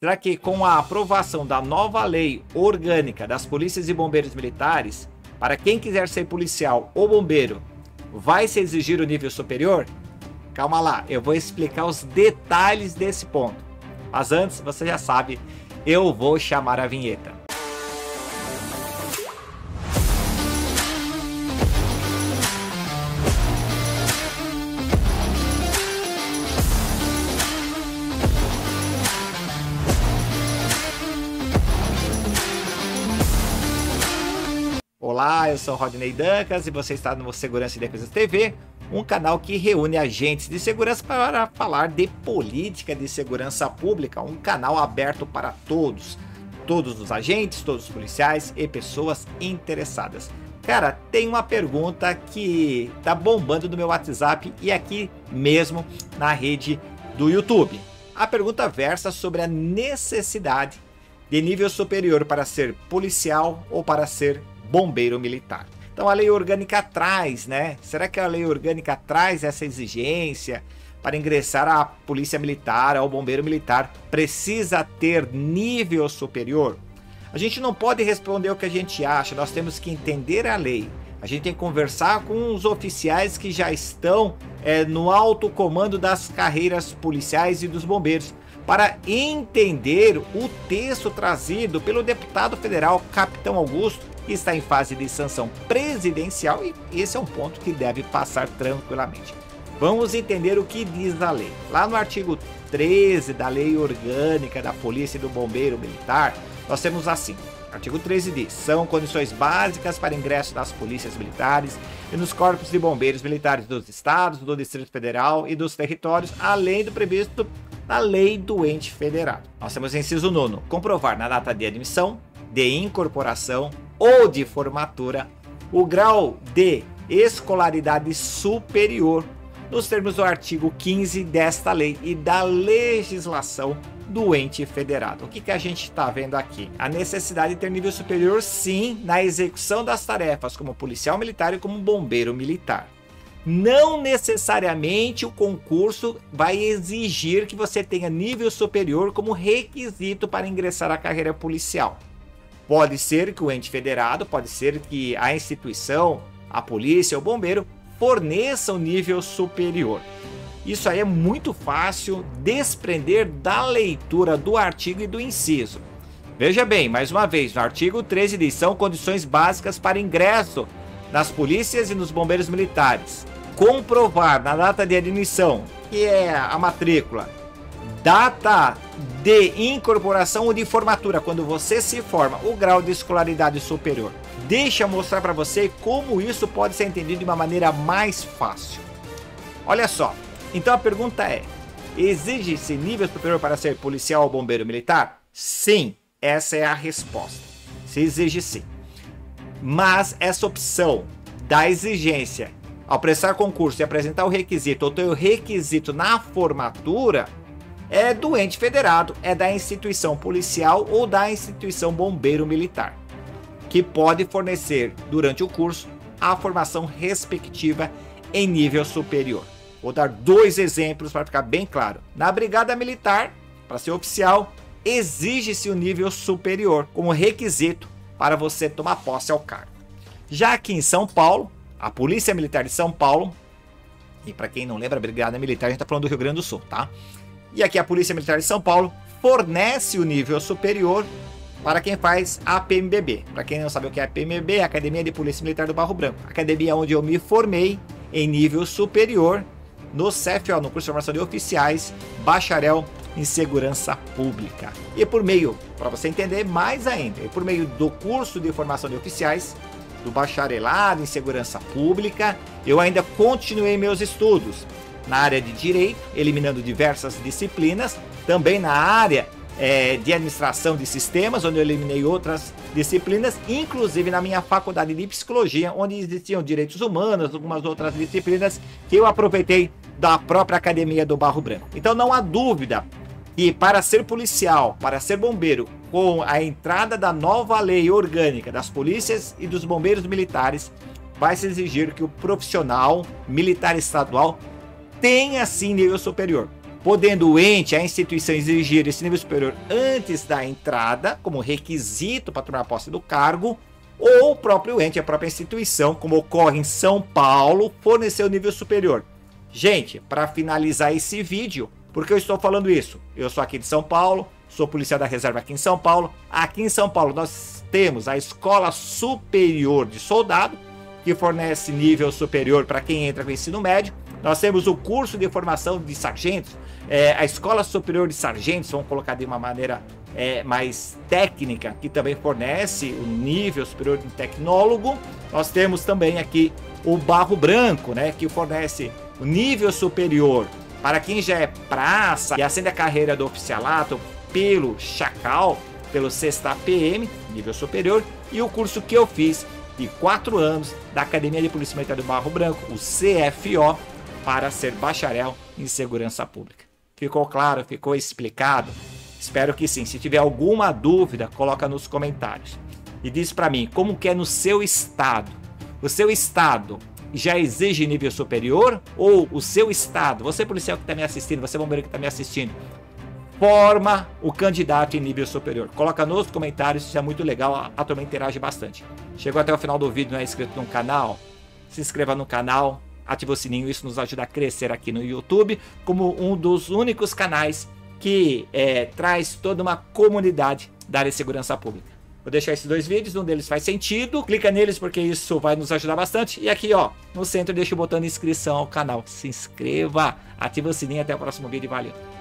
Será que com a aprovação da nova lei orgânica das polícias e bombeiros militares, para quem quiser ser policial ou bombeiro, vai se exigir o nível superior? Calma lá, eu vou explicar os detalhes desse ponto. Mas antes, você já sabe, eu vou chamar a vinheta. Olá, eu sou Rodney Dancas e você está no Segurança e Defesa TV, um canal que reúne agentes de segurança para falar de política de segurança pública, um canal aberto para todos os agentes, todos os policiais e pessoas interessadas. Cara, tem uma pergunta que tá bombando no meu WhatsApp e aqui mesmo na rede do YouTube. A pergunta versa sobre a necessidade de nível superior para ser policial ou para ser bombeiro militar. Então a lei orgânica traz, né? Será que a lei orgânica traz essa exigência para ingressar à polícia militar, ao bombeiro militar? Precisa ter nível superior? A gente não pode responder o que a gente acha, nós temos que entender a lei. A gente tem que conversar com os oficiais que já estão no alto comando das carreiras policiais e dos bombeiros, para entender o texto trazido pelo deputado federal Capitão Augusto, que está em fase de sanção presidencial, e esse é um ponto que deve passar tranquilamente. Vamos entender o que diz a lei. Lá no artigo 13 da Lei Orgânica da Polícia e do Bombeiro Militar, nós temos assim: artigo 13 diz: são condições básicas para ingresso das polícias militares e nos corpos de bombeiros militares dos estados, do Distrito Federal e dos territórios, além do previsto na lei do ente federado. Nós temos inciso 9, comprovar na data de admissão, de incorporação ou de formatura o grau de escolaridade superior nos termos do artigo 15 desta lei e da legislação do ente federado. O que a gente está vendo aqui? A necessidade de ter nível superior, sim, na execução das tarefas como policial militar e como bombeiro militar. Não necessariamente o concurso vai exigir que você tenha nível superior como requisito para ingressar à carreira policial. Pode ser que o ente federado, pode ser que a instituição, a polícia ou o bombeiro forneçam nível superior. Isso aí é muito fácil desprender da leitura do artigo e do inciso. Veja bem, mais uma vez, no artigo 13 diz: são condições básicas para ingresso nas polícias e nos bombeiros militares. Comprovar na data de admissão, que é a matrícula, data de incorporação ou de formatura, quando você se forma, o grau de escolaridade superior. Deixa eu mostrar para você como isso pode ser entendido de uma maneira mais fácil. Olha só, então a pergunta é: exige-se nível superior para ser policial ou bombeiro militar? Sim, essa é a resposta. Se exige sim. Mas essa opção da exigência ao prestar concurso e apresentar o requisito ou ter o requisito na formatura é do ente federado, é da instituição policial ou da instituição bombeiro militar, que pode fornecer durante o curso a formação respectiva em nível superior. Vou dar dois exemplos para ficar bem claro. Na Brigada Militar, para ser oficial, exige-se o nível superior como requisito para você tomar posse ao cargo. Já aqui em São Paulo, a Polícia Militar de São Paulo, e para quem não lembra, a Brigada Militar, a gente está falando do Rio Grande do Sul, tá? E aqui a Polícia Militar de São Paulo fornece o nível superior para quem faz a PMBB. Para quem não sabe o que é a PMBB, é a Academia de Polícia Militar do Barro Branco. Academia onde eu me formei em nível superior no CFO, no curso de formação de oficiais, bacharel em segurança pública. E por meio, para você entender mais ainda, por meio do curso de formação de oficiais, do bacharelado em segurança pública, eu ainda continuei meus estudos na área de direito, eliminando diversas disciplinas, também na área de administração de sistemas, onde eu eliminei outras disciplinas, inclusive na minha faculdade de psicologia, onde existiam direitos humanos, algumas outras disciplinas que eu aproveitei da própria Academia do Barro Branco. Então não há dúvida que para ser policial, para ser bombeiro, com a entrada da nova lei orgânica das polícias e dos bombeiros militares, vai se exigir que o profissional militar estadual tenha sim nível superior. podendo o ente, a instituição, exigir esse nível superior antes da entrada, como requisito para tomar posse do cargo, ou o próprio ente, a própria instituição, como ocorre em São Paulo, fornecer o nível superior. Gente, para finalizar esse vídeo, por que eu estou falando isso? Eu sou aqui de São Paulo, sou policial da reserva aqui em São Paulo. Aqui em São Paulo nós temos a Escola Superior de Soldado, que fornece nível superior para quem entra com ensino médio. Nós temos o curso de formação de sargentos, a Escola Superior de Sargentos, vamos colocar de uma maneira mais técnica, que também fornece o nível superior de tecnólogo. Nós temos também aqui o Barro Branco, né, que fornece o nível superior para quem já é praça e ascende a carreira do oficialato pelo Chacal, pelo 6ª PM, nível superior, e o curso que eu fiz de 4 anos da Academia de Polícia Militar do Barro Branco, o CFO, para ser bacharel em segurança pública. Ficou claro? Ficou explicado? Espero que sim. Se tiver alguma dúvida, coloca nos comentários. E diz para mim, como que é no seu estado? O seu estado já exige nível superior? Ou o seu estado, você policial que está me assistindo, você bombeiro que está me assistindo, forma o candidato em nível superior? Coloca nos comentários, isso é muito legal, a turma interage bastante. Chegou até o final do vídeo, não é inscrito no canal? Se inscreva no canal, ative o sininho, isso nos ajuda a crescer aqui no YouTube, como um dos únicos canais que traz toda uma comunidade da área de segurança pública. Vou deixar esses 2 vídeos, um deles faz sentido, clica neles porque isso vai nos ajudar bastante. E aqui, ó, no centro deixa o botão de inscrição ao canal. Se inscreva, ativa o sininho, até o próximo vídeo, valeu!